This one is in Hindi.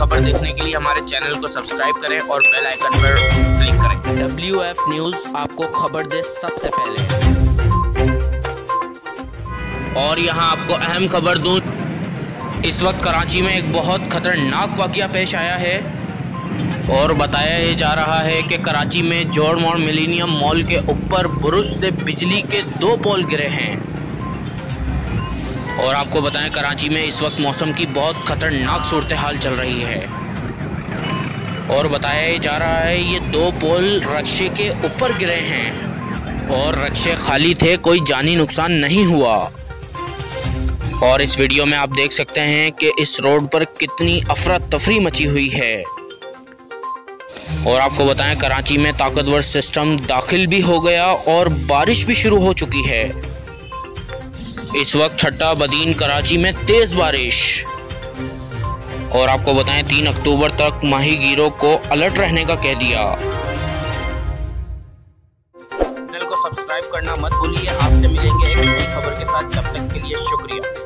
खबर देखने के लिए हमारे चैनल को सब्सक्राइब करें और बेल आइकन पर क्लिक करें। WF न्यूज़ आपको खबर दे सबसे पहले। और यहाँ आपको अहम खबर दूं, इस वक्त कराची में एक बहुत खतरनाक वाक़या पेश आया है और बताया जा रहा है कि कराची में जौहर मोड़ मिलेनियम मॉल के ऊपर बुरुज से बिजली के 2 पोल गिरे हैं। और आपको बताएं, कराची में इस वक्त मौसम की बहुत खतरनाक सूरत हाल चल रही है और बताया जा रहा है ये 2 पोल रक्शे के ऊपर गिरे हैं और रक्शे खाली थे, कोई जानी नुकसान नहीं हुआ। और इस वीडियो में आप देख सकते हैं कि इस रोड पर कितनी अफरा तफरी मची हुई है। और आपको बताएं, कराची में ताकतवर सिस्टम दाखिल भी हो गया और बारिश भी शुरू हो चुकी है। इस वक्त ठट्टा बदीन कराची में तेज बारिश। और आपको बताएं, 3 अक्टूबर तक माहीगीरों को अलर्ट रहने का कह दिया। चैनल को सब्सक्राइब करना मत भूलिए। आपसे मिलेंगे एक नई खबर के साथ, तब तक के लिए शुक्रिया।